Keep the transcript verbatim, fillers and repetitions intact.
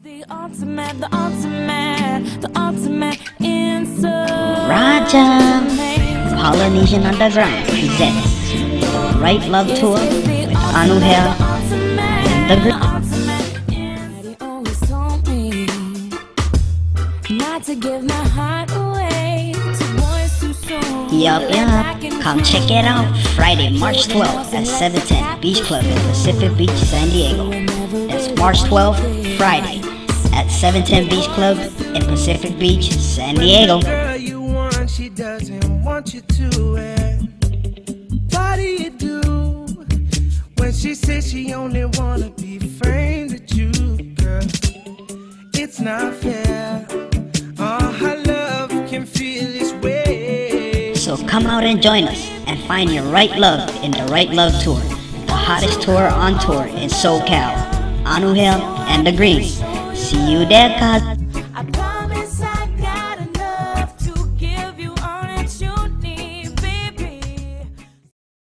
The ultimate, the ultimate, the ultimate answer. Raja Polynesian Underground presents the Right Love Tour with Anuhel and the Green. Daddy always told me not to give my heart away to boys too soon. Yup, yup. Come check it out Friday, March twelfth at seven ten Beach Club in Pacific Beach, San Diego. That's March twelfth, Friday at seven ten Beach Club in Pacific Beach, San Diego. Girl, you want, she doesn't want you to. And what do you do when she says she only wanna be friends with you, girl? It's not fair. All her love can feel this way. So come out and join us and find your right love in the Right Love Tour, the hottest tour on tour in SoCal. Anuhel and the Green. See you there, cuz.